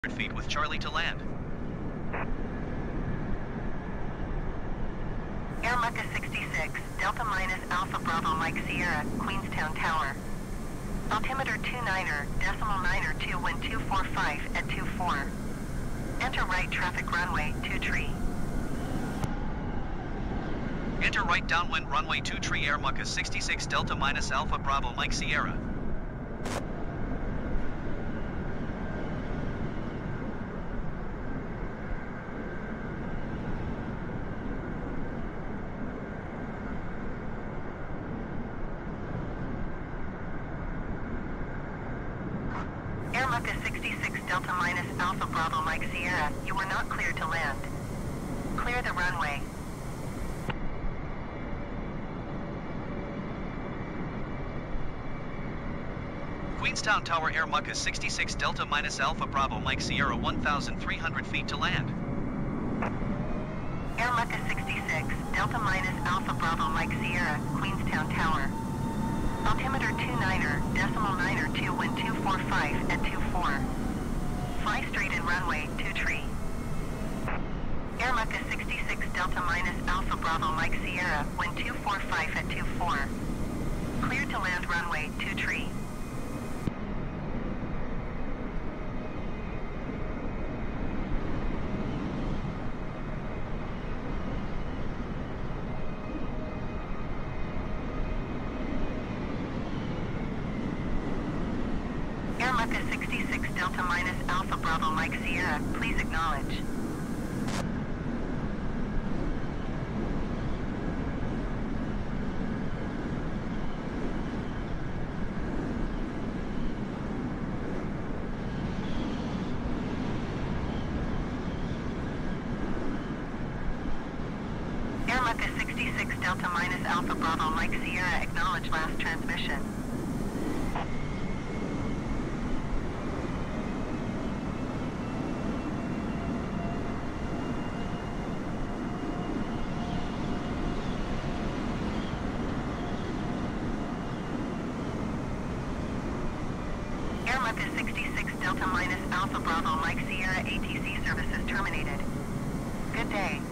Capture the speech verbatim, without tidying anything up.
feet with Charlie to land. Air Mecca sixty-six, Delta minus Alpha Bravo Mike Sierra, Queenstown Tower. Altimeter two niner, decimal niner two wind two four five at two four. Enter right traffic runway two tree. Enter right downwind runway two tree Air Mecca sixty-six Delta minus Alpha Bravo Mike Sierra. Air Mecca sixty-six Delta minus Alpha Bravo Mike Sierra, you are not cleared to land. Clear the runway. Queenstown Tower Air Mecca sixty-six Delta minus Alpha Bravo Mike Sierra one thousand three hundred feet to land. Air Mecca sixty-six Delta minus Alpha Bravo Mike Sierra, Queenstown Tower. Altimeter two niner, decimal niner two wind two four five at two four. Fly straight in runway two tree. Air Mecca sixty-six Delta minus Alpha Bravo Mike Sierra, wind two four five at two four. Clear to land runway two tree. Air Mecca sixty-six Delta minus Alpha Bravo Mike Sierra, please acknowledge. Air Mecca sixty-six Delta minus Alpha Bravo Mike Sierra, acknowledge last transmission. Air Mecca sixty-six Delta minus Alpha Bravo Mike Sierra A T C services terminated. Good day.